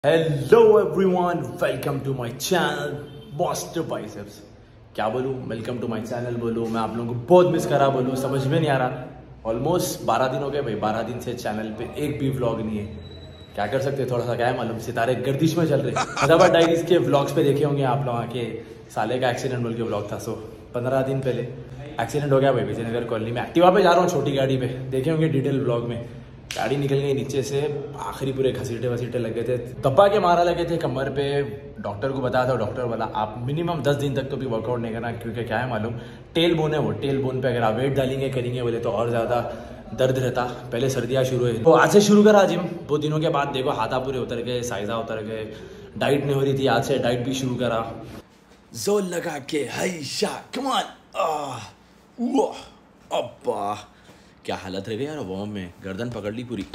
Hello everyone, welcome to my channel Master Biceps. क्या बोलूँ, welcome to my channel बोलूँ, मैं आप लोगों को बहुत मिस करा बोलूँ, समझ में नहीं आ रहा। ऑलमोस्ट 12 दिन हो गए भाई, 12 दिन से चैनल पे एक भी व्लॉग नहीं है। क्या कर सकते, थोड़ा सा क्या है मालूम, सितारे गर्दिश में चल रहे। हैदराबाद डायरीज के व्लॉग्स पे देखे होंगे आप लोग के साले का एक्सीडेंट बोल के व्लॉग था। 15 दिन पहले एक्सीडेंट हो गया भाई विजयनगर कॉलोनी में। एक्टिवा पे जा रहा हूँ छोटी गाड़ी पे, देखे होंगे डिटेल व्लॉग में। गाड़ी निकल गई नीचे से, आखिरी पूरे घसीटे वसीटे लगे थे, दबा के मारा लगे थे कमर पे। डॉक्टर को बताया था, डॉक्टर बोला आप मिनिमम 10 दिन तक तो भी वर्कआउट नहीं करना, क्योंकि क्या है मालूम, टेल बोन है वो, टेल बोन पे अगर आप वेट डालेंगे करेंगे बोले तो और ज़्यादा दर्द रहता। पहले सर्दियाँ शुरू हुई तो आज से शुरू करा जिम। बहुत दिनों के बाद देखो हाथा पूरे उतर गए, साइजा उतर गए, डाइट नहीं हो रही थी, आज से डाइट भी शुरू करा। जोर लगा के हाइशा कम ऑन, अब्बा क्या हालत रह गई यार, वॉर्म में गर्दन पकड़ ली पूरी।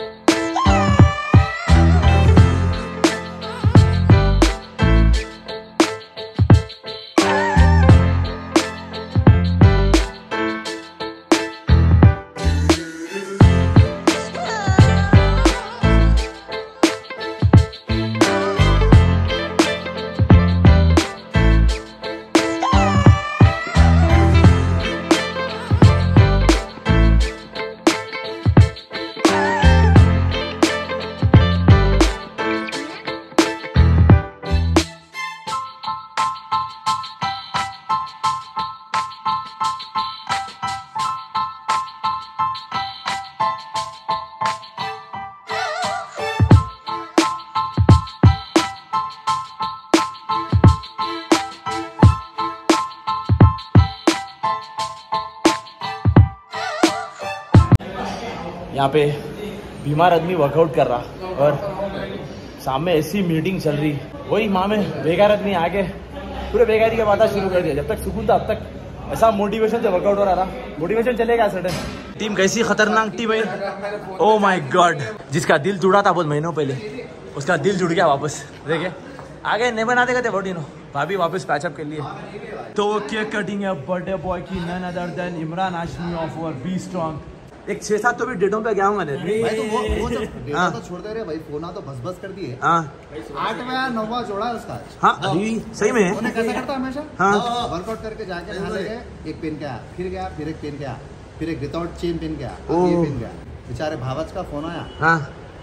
यहाँ पे बीमार आदमी वर्कआउट कर रहा और सामने ऐसी मीटिंग चल रही, वही माँ में बेकार आदमी आके पूरे बेकारी की बात शुरू कर दिया। जब तक सुकून था अब तक ऐसा मोटिवेशन से वर्कआउट हो रहा था, मोटिवेशन चलेगा सडन। टीम कैसी खतरनाक टीम है, ओ माय गॉड। जिसका दिल जुड़ा था बहुत महीनों पहले, उसका दिल जुड़ गया वापस। देखे आगे नहीं बनाते गए थे बॉडी नो, भाभी वापस पैचअप के लिए। तो केक कटिंग है बर्थडे बॉय की, none other than Emraan Hashmi off और बी स्ट्रॉन्ग। एक 6-7 तो भी डेटों पे गया हूँ मैंने भाई, तो वो जब डेटा तो छोड़ दे रहे भाई, फोना तो बस कर दिए। 8वां या 9वां जोड़ा है उसका। हाँ सही में है, कैसा करता हमेशा। हाँ वर्कआउट करके जाके नहा गए, एक पेन गया, फिर गया, फिर एक पेन गया, फिर एक विदाउट चेन पेन गया, ये पेन गया। बेचारे भावच का फोन आया। हाँ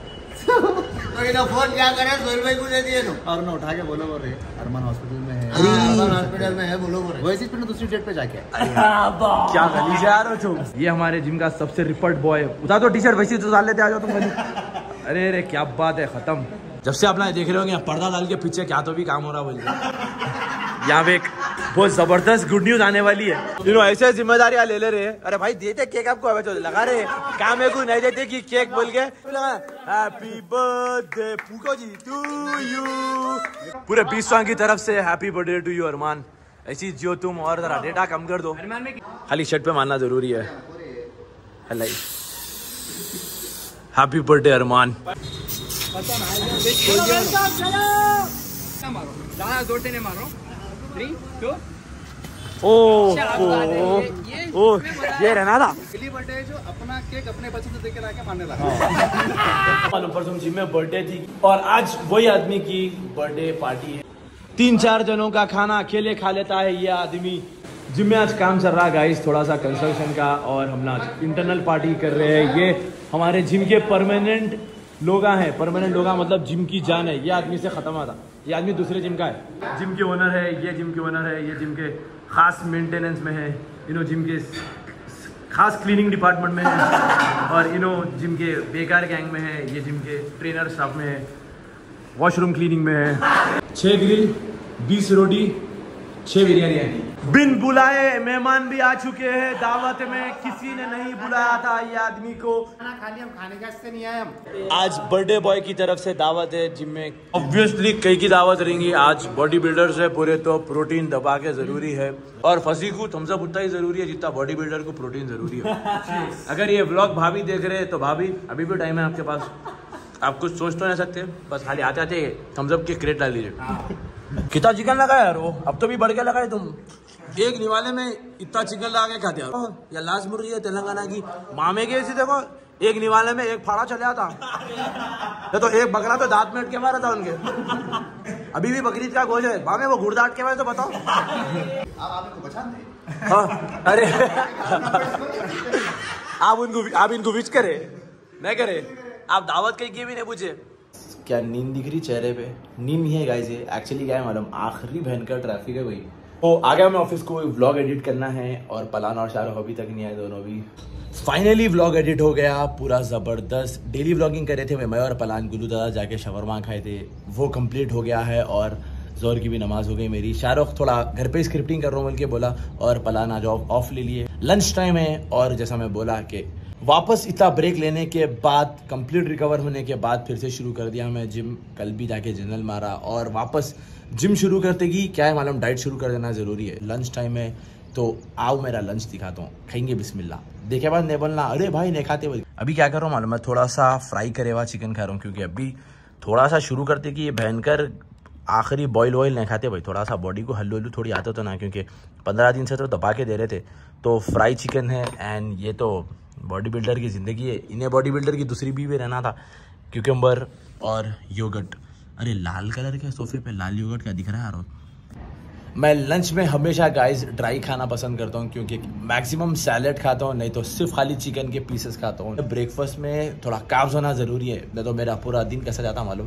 तो फोन क्या करे, सोहेल भाई को दे दिए और ना उठा के बोलो बोल रहे अरमान हॉस्पिटल में है, अरमान हॉस्पिटल में है बोलो बोल रहे, वैसे फिर दूसरी डेट पे जाके क्या गली जा रहे हो तुम। ये हमारे जिम का सबसे रिपोर्ट बॉय, उतार दो टी शर्ट, वैसे तो डाल लेते आ जाओ तुम गली। अरे अरे क्या बात है, खत्म। जब से अपना देख रहे होंगे पर्दा डाल के पीछे क्या तो भी काम हो रहा बोलिए। यहाँ पे एक बहुत जबरदस्त गुड न्यूज आने वाली है। ऐसे जिम्मेदारियां ले रहे हैं। अरे भाई देते केक आपको, अबे लगा रहे काम है, कोई नहीं देते कि केक बोल के हैप्पी बर्थडे फूको जी टू यू। पूरे 20 सॉन्ग की तरफ से happy birthday to you Armaan. ऐसी जियो तुम, और जरा डेटा कम कर दो, खाली शर्ट पे मानना जरूरी है। Happy birthday Armaan. ये रहना था बर्थडे जो अपना केक अपने पसंद से देके लाके मारने लगा। मालूम परसों जिम में बर्थडे थी और आज वही आदमी की बर्थडे पार्टी है। 3-4 जनों का खाना अकेले खा लेता है ये आदमी। जिम में आज काम चल रहा है गाइस, थोड़ा सा कंस्ट्रक्शन का, और हम आज इंटरनल पार्टी कर रहे हैं। ये हमारे जिम के परमानेंट लोग हैं, परमानेंट लोग मतलब जिम की जान है। ये आदमी से खत्म आता, ये आदमी दूसरे जिम का है, जिम के ओनर है, ये जिम के ओनर है, ये जिम के खास मेंटेनेंस में है, जिम के खास क्लीनिंग डिपार्टमेंट में है, और जिम के बेकार गैंग में है, ये जिम के ट्रेनर स्टाफ में है, वॉशरूम क्लीनिंग में है। 6 ग्रिल, 20 रोटी, 6 बिरयानी। बिन बुलाए मेहमान भी आ चुके हैं दावत में, किसी ने नहीं बुलाया था ये आदमी को। खाने का इससे नहीं आए हम। आज बर्थडे बॉय की तरफ से दावत है जिम में, ऑब्वियसली कई की दावत रहेंगी। आज बॉडी बिल्डर्स है पूरे, तो प्रोटीन दबा के जरूरी है, और फंसी को थम्स अप उतना ही जरूरी है जितना बॉडी बिल्डर को प्रोटीन जरूरी है। अगर ये व्लॉग भाभी देख रहे हैं तो भाभी अभी भी टाइम है आपके पास, आप कुछ सोच तो नहीं सकते, बस खाली आते आते थम्स अप की क्रेट डाल लीजिए। कितना चिकन लगाया यार वो, अब तो भी बढ़ के लगाए तुम। एक निवाले में इतना चिकन लगा के खाते हो। या लास्ट मुर्गी है तेलंगाना की, मामे के ऐसी देखो एक निवाले में एक फाड़ा चले आता तो एक बकरा तो दांत में अटके मारा था उनके। अभी भी बकरीद का गोश्त है मामे, वो घुड़दा अटके मारे तो बताओ। आप इनको बचाते? हाँ अरे आप इनको विच करे नहीं करे, आप दावत कहीं की भी नहीं पूछे। क्या नींद दिख रही चेहरे पे? नींद नहीं है गाइस, ये एक्चुअली क्या है मालूम, आखिरी भयंकर ट्रैफिक है भाई। तो आ गया मैं ऑफिस को, व्लॉग एडिट करना है और पलान और शाहरुख अभी तक नहीं आए, दोनों भी। फाइनली व्लॉग एडिट हो गया पूरा ज़बरदस्त। डेली व्लॉगिंग करे थे मैं और पलान, गुल्लू दादा जाके शवरमा खाए थे, वो कंप्लीट हो गया है और जोर की भी नमाज हो गई मेरी। शाहरुख थोड़ा घर पे स्क्रिप्टिंग कर रहा हूँ बोल के बोला, और पलान आज ऑफ ले लिए। लंच टाइम है और जैसा मैं बोला कि वापस इतना ब्रेक लेने के बाद, कंप्लीट रिकवर होने के बाद फिर से शुरू कर दिया मैं जिम। कल भी जाके जनरल मारा और वापस जिम शुरू करते कि क्या है मालूम, डाइट शुरू कर देना ज़रूरी है। लंच टाइम है तो आओ मेरा लंच दिखाता हूँ, खाएंगे बिस्मिल्लाह। देखे बाद नहीं बोलना अरे भाई नहीं खाते बोल। अभी क्या कर रहा हूँ मालूम, मैं थोड़ा सा फ्राई करे हुआ चिकन खा रहा हूँ, क्योंकि अभी थोड़ा सा शुरू करते कि ये भयंकर आखिरी बॉयल वॉयल नहीं खाते भाई, थोड़ा सा बॉडी को हल्लू हल्लू थोड़ी आदत हो ना, क्योंकि 15 दिन से तो दबा के दे रहे थे। तो फ्राई चिकन है एंड ये तो बॉडी बिल्डर की ज़िंदगी है, इन्हें बॉडी बिल्डर की दूसरी भी रहना था। क्यूकम्बर और योगर्ट, अरे लाल कलर के सोफे पे लाल योगर्ट क्या दिख रहा है यार। मैं लंच में हमेशा गाइस ड्राई खाना पसंद करता हूँ, क्योंकि मैक्सिमम सैलेड खाता हूँ, नहीं तो सिर्फ खाली चिकन के पीसेस खाता हूँ। ब्रेकफास्ट में थोड़ा कार्ब्स होना ज़रूरी है, नहीं तो मेरा पूरा दिन कैसा जाता मालूम।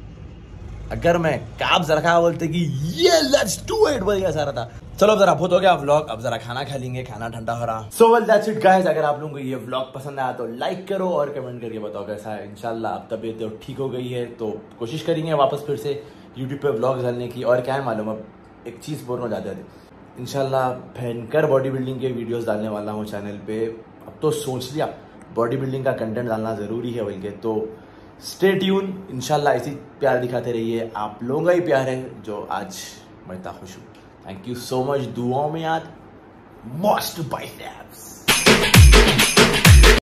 अगर मैं कार्ब्स रखा बोलते कि ये लेट्स डू इट बोल के सारा था। चलो अब जरा बहुत हो गया व्लॉग, अब जरा खाना खा लेंगे, खाना ठंडा हो रहा। So well that's it guys. अगर आप लोगों को ये व्लॉग पसंद आया तो लाइक करो और कमेंट करके बताओ कैसा है। इंशाल्लाह अब तबीयत तो ठीक हो गई है तो कोशिश करेंगे वापस फिर से यूट्यूब पे व्लॉग डालने की। और क्या है मालूम, अब एक चीज़ बोलना हो जाते थे, इंशाल्लाह भयंकर बॉडी बिल्डिंग के वीडियोस डालने वाला हूँ चैनल पे। अब तो सोच लिया बॉडी बिल्डिंग का कंटेंट डालना ज़रूरी है बोल के, तो स्टे ट्यून। इंशाल्लाह ऐसी प्यार दिखाते रहिए, आप लोगों का ही प्यार है जो आज मैं इतना खुश हूँ। थैंक यू सो मच, दुआओं में याद, मस्ट बाइसेप्स।